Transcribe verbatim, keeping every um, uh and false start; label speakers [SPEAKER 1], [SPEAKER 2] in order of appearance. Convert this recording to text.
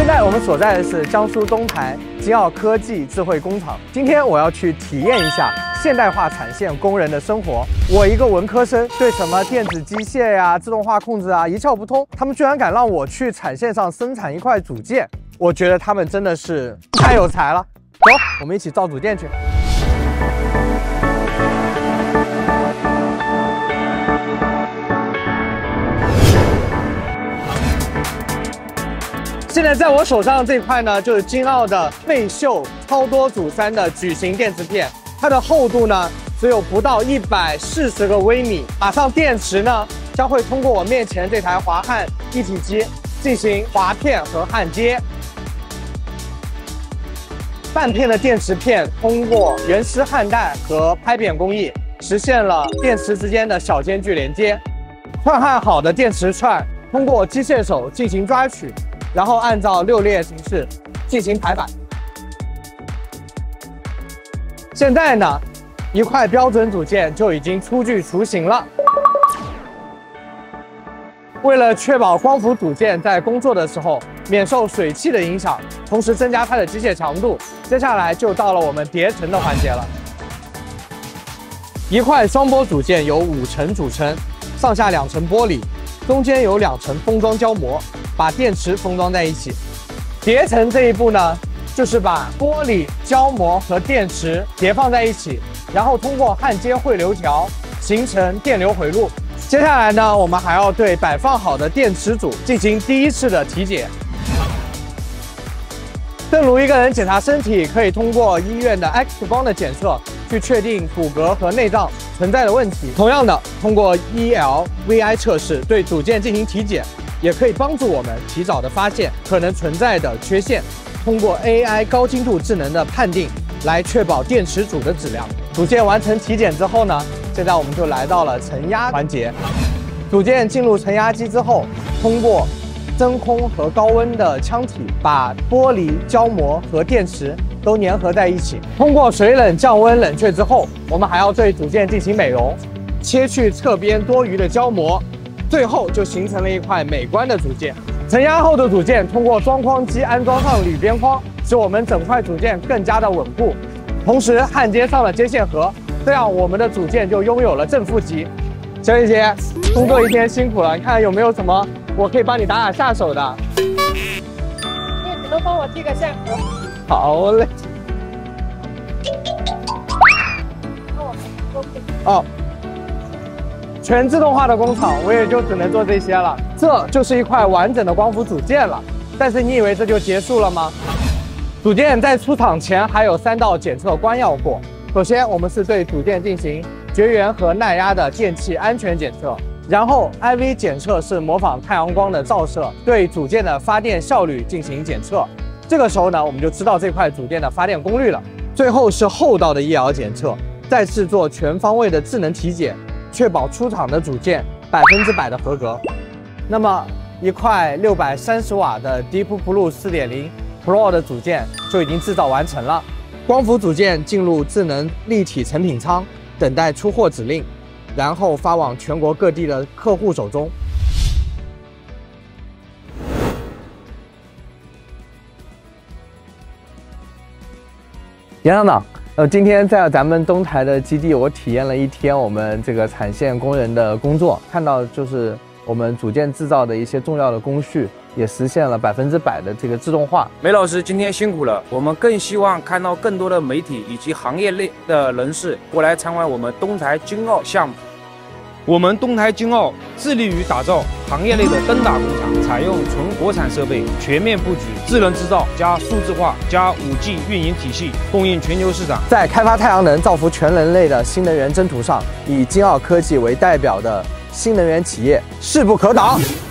[SPEAKER 1] 在我们所在的是江苏东台金奥科技智慧工厂。今天我要去体验一下现代化产线工人的生活。我一个文科生，对什么电子机械呀、自动化控制啊一窍不通，他们居然敢让我去产线上生产一块组件，我觉得他们真的是太有才了。走，我们一起造组件去。 现在在我手上这块呢，就是金奥的倍秀超多组三的矩形电池片，它的厚度呢只有不到一百四十个微米。马上电池呢将会通过我面前这台滑焊一体机进行滑片和焊接。半片的电池片通过原丝焊带和拍扁工艺，实现了电池之间的小间距连接。串焊好的电池串通过机械手进行抓取。 然后按照六列形式进行排版。现在呢，一块标准组件就已经初具雏形了。为了确保光伏组件在工作的时候免受水汽的影响，同时增加它的机械强度，接下来就到了我们叠层的环节了。一块双玻组件由五层组成，上下两层玻璃，中间有两层封装胶膜。 把电池封装在一起，叠层这一步呢，就是把玻璃、胶膜和电池叠放在一起，然后通过焊接汇流条形成电流回路。接下来呢，我们还要对摆放好的电池组进行第一次的体检。正如一个人检查身体，可以通过医院的 X 光的检测去确定骨骼和内脏存在的问题。同样的，通过 E L V I 测试对组件进行体检。 也可以帮助我们提早的发现可能存在的缺陷，通过 A I 高精度智能的判定来确保电池组的质量。组件完成体检之后呢，现在我们就来到了承压环节。组件进入承压机之后，通过真空和高温的腔体把玻璃、胶膜和电池都粘合在一起。通过水冷降温冷却之后，我们还要对组件进行美容，切去侧边多余的胶膜。 最后就形成了一块美观的组件。承压后的组件通过装框机安装上铝边框，使我们整块组件更加的稳固。同时焊接上了接线盒，这样我们的组件就拥有了正负极。小姐姐，工作一天辛苦了，你看有没有什么我可以帮你打打下手的？
[SPEAKER 2] 你只能帮我系个线盒。
[SPEAKER 1] 好嘞。哦。 全自动化的工厂，我也就只能做这些了。这就是一块完整的光伏组件了。但是你以为这就结束了吗？组件在出厂前还有三道检测关要过。首先，我们是对组件进行绝缘和耐压的电气安全检测。然后 I V 检测是模仿太阳光的照射，对组件的发电效率进行检测。这个时候呢，我们就知道这块组件的发电功率了。最后是后道的 E L 检测，再次做全方位的智能体检。 确保出厂的组件百分之百的合格。那么，一块六百三十瓦的 DeepBlue 四点零 Pro 的组件就已经制造完成了。光伏组件进入智能立体成品仓，等待出货指令，然后发往全国各地的客户手中。严厂长。 呃，今天在咱们东台的基地，我体验了一天我们这个产线工人的工作，看到就是我们组件制造的一些重要的工序，也实现了百分之百的这个自动化。
[SPEAKER 3] 梅老师今天辛苦了，我们更希望看到更多的媒体以及行业内的人士过来参观我们东台金奥项目。 我们东台金奥致力于打造行业内的灯塔工厂，采用纯国产设备，全面布局智能制造加数字化加 五 G 运营体系，供应全球市场。
[SPEAKER 1] 在开发太阳能造福全人类的新能源征途上，以金奥科技为代表的新能源企业势不可挡。